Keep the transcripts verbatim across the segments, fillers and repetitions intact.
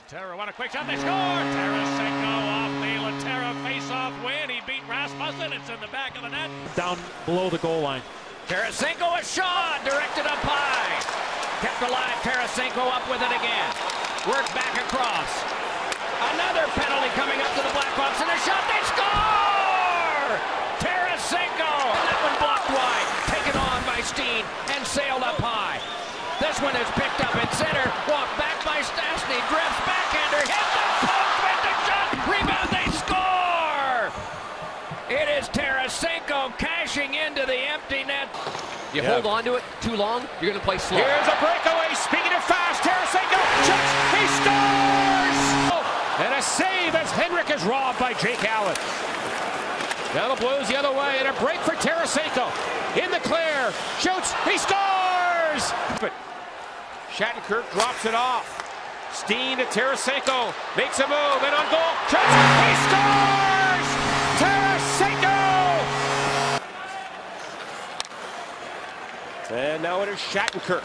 Latera, what a quick shot, they score! Tarasenko off the Latera face-off win. He beat Rasmussen, it's in the back of the net. Down below the goal line. Tarasenko, a shot, directed up high. Kept alive, Tarasenko up with it again. Work back across. Another penalty coming up to the black box, and a shot, they score! Tarasenko! And that one blocked wide, taken on by Steen, and sailed up high. This one is picked up in center, walked back by Stastny, drifts backhander, hit the post with the shot, rebound, they score! It is Tarasenko cashing into the empty net. You yeah. hold on to it too long, you're going to play slow. Here's a breakaway, speaking of fast, Tarasenko shoots, he scores! And a save as Henrik is robbed by Jake Allen. Now the Blues the other way, and a break for Tarasenko. In the clear, shoots, he scores! But Shattenkirk drops it off. Steen to Tarasenko, makes a move, and on goal, shoots, he scores! Tarasenko! And now it is Shattenkirk.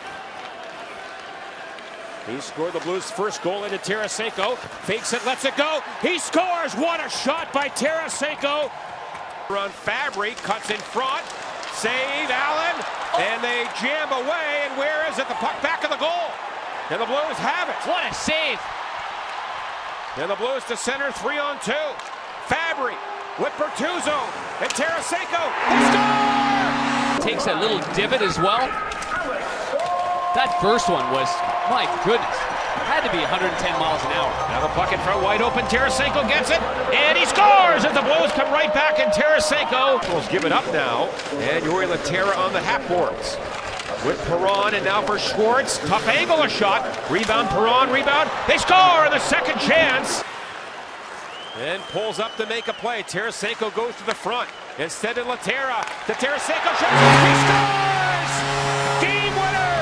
He scored the Blues' first goal into Tarasenko. Fakes it, lets it go. He scores! What a shot by Tarasenko! Run Fabry, cuts in front. Save, Allen. And they jam away. And where is it? The puck back of the goal. And the Blues have it. What a save! And the Blues to center, three on two. Fabry with Bertuzzo. And Tarasenko, they score! Takes a little divot as well. That first one was, my goodness, had to be one hundred ten miles an hour. Now the puck in front, wide open. Tarasenko gets it, and he scores as the Blues come right back, and Tarasenko will give it up now. And Jori Latera on the half boards with Perron, and now for Schwartz. Tough angle, a shot. Rebound, Perron, rebound. They score the second chance. And pulls up to make a play. Tarasenko goes to the front. Instead of Latera, to Tarasenko shoots. He scores! Game winner!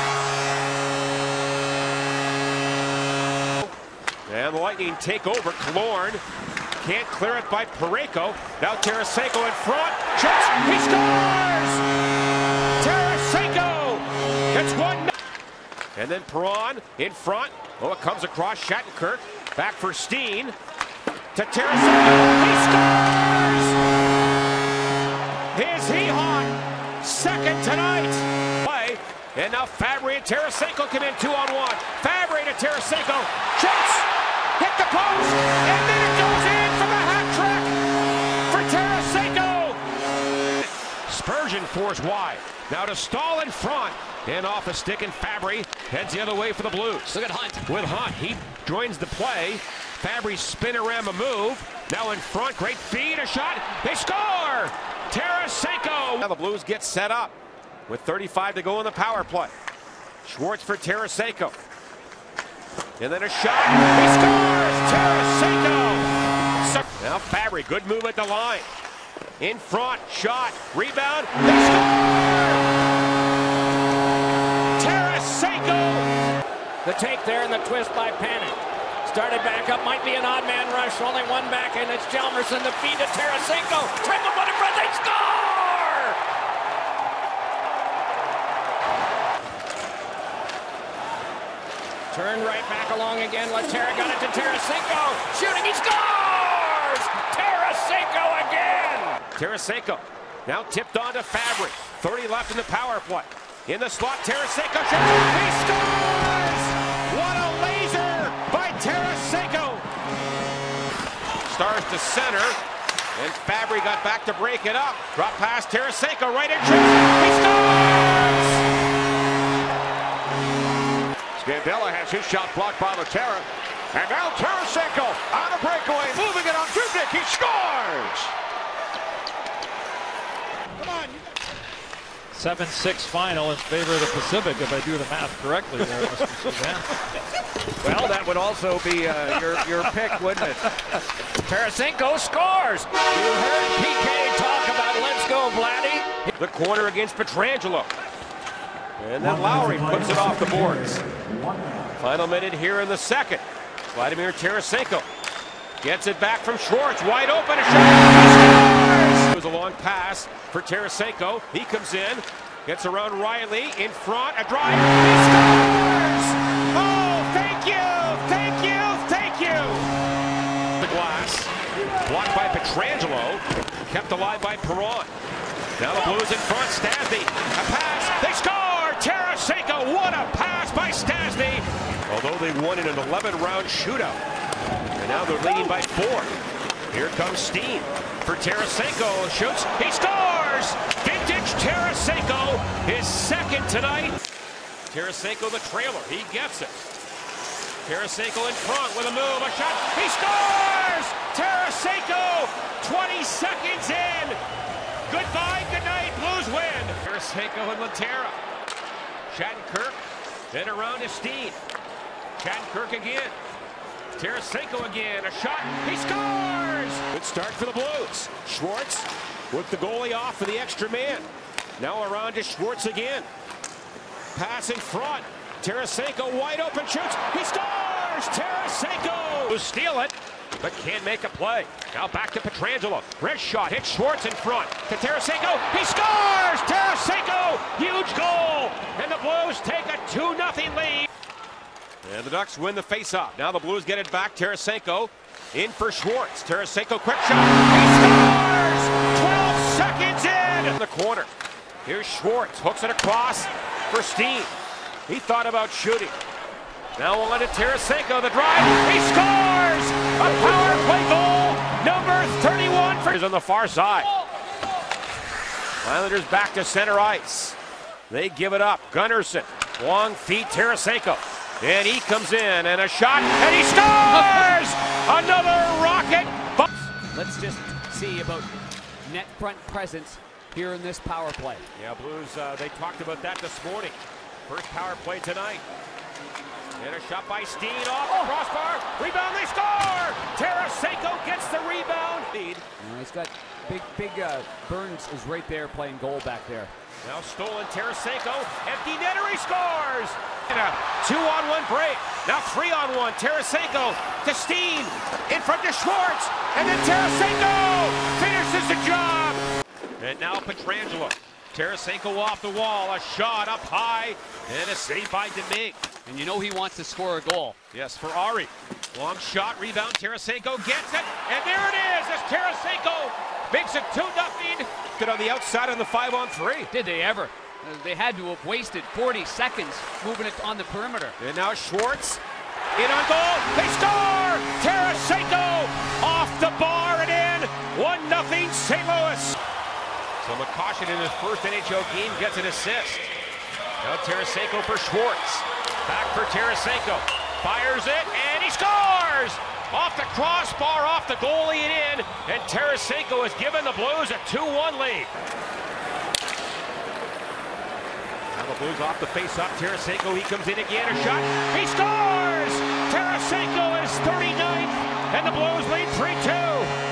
And the Lightning take over. Killorn can't clear it by Parayko. Now Tarasenko in front. Shoots. He scores! Tarasenko gets one. And then Perron in front. Oh, it comes across Shattenkirk. Back for Steen. To Tarasenko. He scores! Is he hot? Second tonight. Play. And now Fabry and Tarasenko come in two on one. Fabry to Tarasenko. Shoots. Hit the post. And then it goes in for the hat trick for Tarasenko. Spurgeon forced wide. Now to Stahl in front. And off the stick, and Fabry heads the other way for the Blues. Look at Hunt. With Hunt, he joins the play. Fabry spin around a move. Now in front, great feed, a shot. They score! Tarasenko! Now the Blues get set up with thirty-five to go in the power play. Schwartz for Tarasenko. And then a shot. He scores! Tarasenko! So now Fabry, good move at the line. In front, shot, rebound. They score! Tarasenko! The take there and the twist by Panic. Started back up, might be an odd man rush. Only one back, and it's Hjalmarsson. The feed to Tarasenko. Triple one in front, they score! Turned right back along again. Latera got it to Tarasenko. Shooting, he scores! Tarasenko again! Tarasenko now tipped on to Fabry. thirty left in the power play. In the slot, Tarasenko shoots. He scores! What a laser by Tarasenko! Stars to center, and Fabry got back to break it up. Drop past Tarasenko, right in shoots. He scores! Scandella has his shot blocked by Latera. And now Tarasenko on a breakaway, moving it on Dubnyk. He scores! Come on. seven six final in favor of the Pacific, if I do the math correctly there, Mister Suzanne. Well, that would also be uh, your, your pick, wouldn't it? Tarasenko scores! You heard P K talk about let's go, Vladdy. The corner against Pietrangelo. And then Lowry puts it off the boards. Final minute here in the second. Vladimir Tarasenko gets it back from Schwartz. Wide open. A shot. It was a long pass for Tarasenko. He comes in. Gets around Riley in front. A drive. He scores! Oh, thank you! Thank Pietrangelo kept alive by Perron. Now the Blues in front. Stastny, a pass. They score! Tarasenko, what a pass by Stastny! Although they won in an eleven round shootout. And now they're leading by four. Here comes Steen for Tarasenko. Shoots. He scores! Vintage Tarasenko, his second tonight. Tarasenko the trailer. He gets it. Tarasenko in front with a move. A shot. He scores! Tarasenko, twenty seconds in. Goodbye, good night, Blues win. Tarasenko and Laterra. Shattenkirk, then around to Steen. Shattenkirk again. Tarasenko again, a shot, he scores! Good start for the Blues. Schwartz with the goalie off for the extra man. Now around to Schwartz again. Pass in front. Tarasenko wide open, shoots, he scores! Tarasenko! Who steal it, but can't make a play. Now back to Pietrangelo. Wrist shot, hits Schwartz in front. To Tarasenko, he scores! Tarasenko, huge goal! And the Blues take a two nothing lead. And the Ducks win the faceoff. Now the Blues get it back. Tarasenko in for Schwartz. Tarasenko, quick shot. He scores! twelve seconds in! In the corner. Here's Schwartz. Hooks it across for Steen. He thought about shooting. Now on to Tarasenko. The drive. He scores! A power play goal. Number thirty-one for... is on the far side. Islanders back to center ice. They give it up. Gunnarsson. Long feet. Tarasenko. And he comes in, and a shot, and he scores! Another rocket! Let's just see about net front presence here in this power play. Yeah, Blues, uh, they talked about that this morning. First power play tonight. And a shot by Steen off the crossbar. Rebound, they score! Tarasenko gets the rebound. Lead. Uh, he's got big, big, uh, Burns is right there playing goal back there. Now stolen, Tarasenko, empty netter, he scores! And a two-on-one break. Now three-on-one, Tarasenko to Steen, in front to Schwartz, and then Tarasenko finishes the job! And now Pietrangelo. Tarasenko off the wall, a shot up high, and a save by Demig. And you know he wants to score a goal. Yes, for Ari. Long shot, rebound, Tarasenko gets it, and there it is, as Tarasenko makes it two nothing. Get on the outside on the five on three. Did they ever? Uh, they had to have wasted forty seconds moving it on the perimeter. And now Schwartz in on goal. They score! Tarasenko off the bar and in. one nothing Saint Louis. So McCoshen in his first N H L game gets an assist. Now Tarasenko for Schwartz. Back for Tarasenko. Fires it and he scores! Off the crossbar, off the goalie and in, and Tarasenko has given the Blues a two one lead. Now the Blues off the face-off. Tarasenko, he comes in again, a shot. He scores! Tarasenko is thirty-ninth, and the Blues lead three two.